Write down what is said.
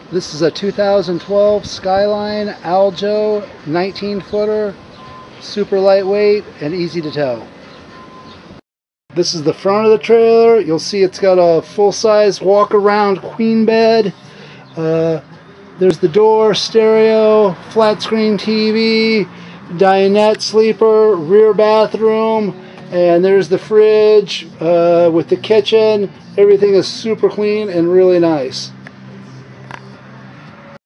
This is a 2012 Skyline Aljo 19-footer, super lightweight and easy to tow. This is the front of the trailer. You'll see it's got a full-size walk-around queen bed. There's the door, stereo, flat screen TV, dinette sleeper, rear bathroom, and there's the fridge with the kitchen. Everything is super clean and really nice.